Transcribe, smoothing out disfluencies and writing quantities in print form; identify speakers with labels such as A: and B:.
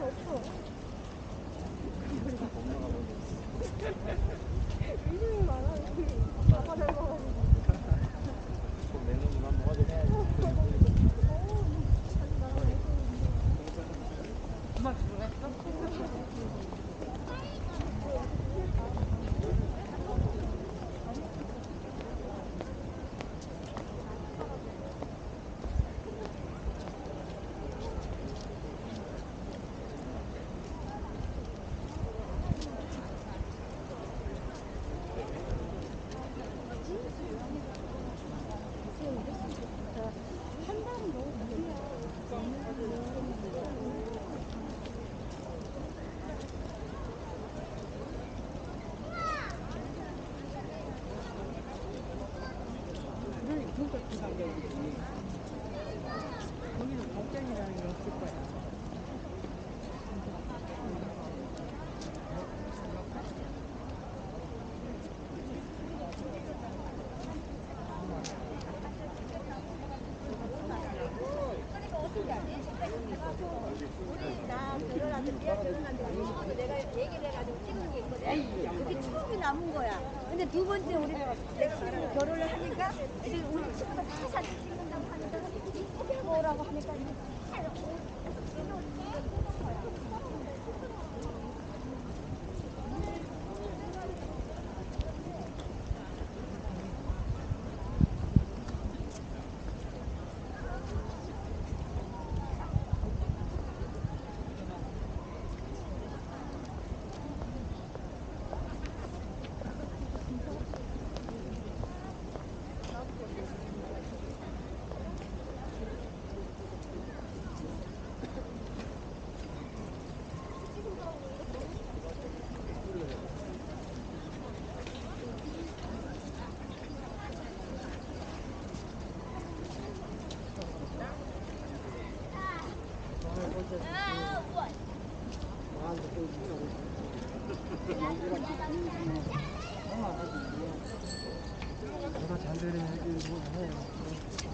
A: 없어. 의심이 많아. 아빠 닮아가지고.
B: 내년에 한번 하게 돼.
C: 엄마 들어갔어? 그러니까 그 가격이지. 거기는 걱정이라는 게 없을 거야.
A: 우리 나 결혼한데 미아 결혼한데 음식도 내가 얘기를 해가지고 찍은 게 있거든. 그게 추억이 남은 거야. 근데 두 번째 우리 내 친구 결혼을 하니까 이제 우리 친구가 다 사진 찍는다고 하니까 이쁘게 뭐라고 하니까 이제 다
B: 내가 잘 되는 해주는 거 해.